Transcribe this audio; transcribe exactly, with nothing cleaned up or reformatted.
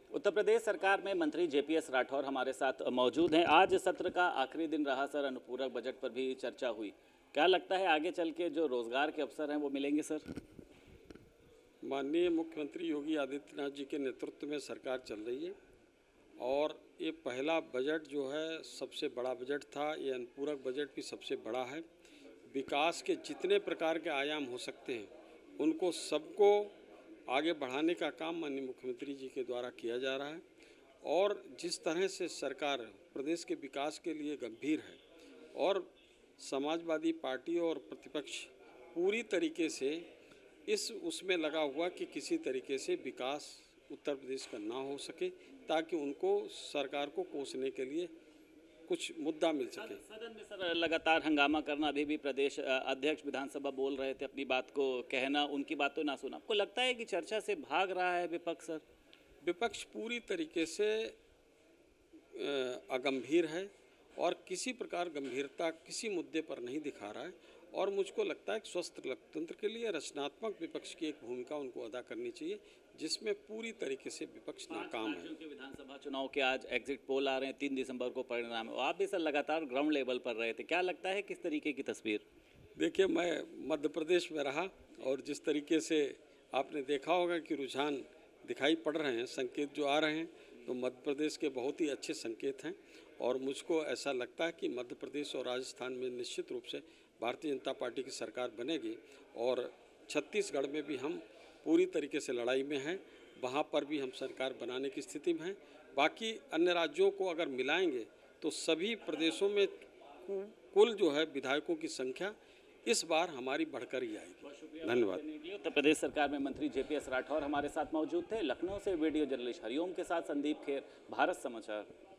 उत्तर प्रदेश सरकार में मंत्री जेपीएस राठौर हमारे साथ मौजूद हैं। आज सत्र का आखिरी दिन रहा सर, अनुपूरक बजट पर भी चर्चा हुई। क्या लगता है आगे चल के जो रोजगार के अवसर हैं वो मिलेंगे सर? माननीय मुख्यमंत्री योगी आदित्यनाथ जी के नेतृत्व में सरकार चल रही है और ये पहला बजट जो है सबसे बड़ा बजट था। ये अनुपूरक बजट भी सबसे बड़ा है। विकास के जितने प्रकार के आयाम हो सकते हैं उनको सबको आगे बढ़ाने का काम माननीय मुख्यमंत्री जी के द्वारा किया जा रहा है। और जिस तरह से सरकार प्रदेश के विकास के लिए गंभीर है और समाजवादी पार्टी और प्रतिपक्ष पूरी तरीके से इस उसमें लगा हुआ कि किसी तरीके से विकास उत्तर प्रदेश का ना हो सके, ताकि उनको सरकार को कोसने के लिए कुछ मुद्दा मिल सके। सदन में सर लगातार हंगामा करना, अभी भी प्रदेश अध्यक्ष विधानसभा बोल रहे थे, अपनी बात को कहना, उनकी बात तो ना सुना। आपको लगता है कि चर्चा से भाग रहा है विपक्ष सर? विपक्ष पूरी तरीके से अगंभीर है और किसी प्रकार गंभीरता किसी मुद्दे पर नहीं दिखा रहा है। और मुझको लगता है कि स्वस्थ लोकतंत्र के लिए रचनात्मक विपक्ष की एक भूमिका उनको अदा करनी चाहिए, जिसमें पूरी तरीके से विपक्ष नाकाम है। क्योंकि विधानसभा चुनाव के आज एग्जिट पोल आ रहे हैं, तीन दिसंबर को परिणाम है। आप भी सर लगातार ग्राउंड लेवल पर रहे थे, क्या लगता है किस तरीके की तस्वीर? देखिए, मैं मध्य प्रदेश में रहा और जिस तरीके से आपने देखा होगा कि रुझान दिखाई पड़ रहे हैं, संकेत जो आ रहे हैं, तो मध्य प्रदेश के बहुत ही अच्छे संकेत हैं। और मुझको ऐसा लगता है कि मध्य प्रदेश और राजस्थान में निश्चित रूप से भारतीय जनता पार्टी की सरकार बनेगी। और छत्तीसगढ़ में भी हम पूरी तरीके से लड़ाई में हैं, वहाँ पर भी हम सरकार बनाने की स्थिति में हैं। बाकी अन्य राज्यों को अगर मिलाएंगे तो सभी प्रदेशों में कुल जो है विधायकों की संख्या इस बार हमारी बढ़कर ही आएगी। धन्यवाद। उत्तर प्रदेश सरकार में मंत्री जेपीएस राठौर हमारे साथ मौजूद थे। लखनऊ से वीडियो जर्नलिस्ट हरिओम के साथ संदीप खेर, भारत समाचार।